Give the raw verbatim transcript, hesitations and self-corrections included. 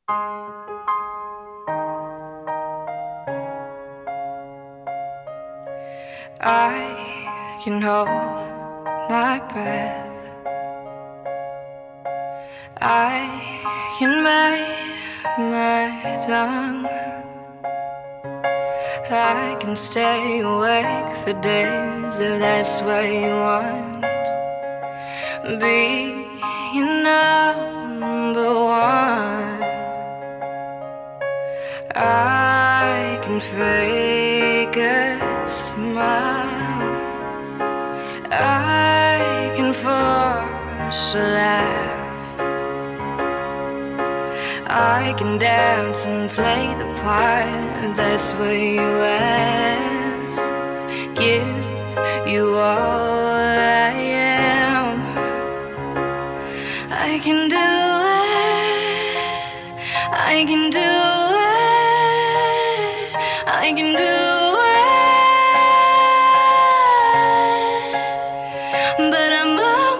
I can hold my breath. I can bite my tongue. I can stay awake for days if that's what you want. Be your number one. I can fake a smile. I can force a laugh. I can dance and play the part. That's what you ask. Give you all I am. I can do it. I can do it. I can do it. But I'm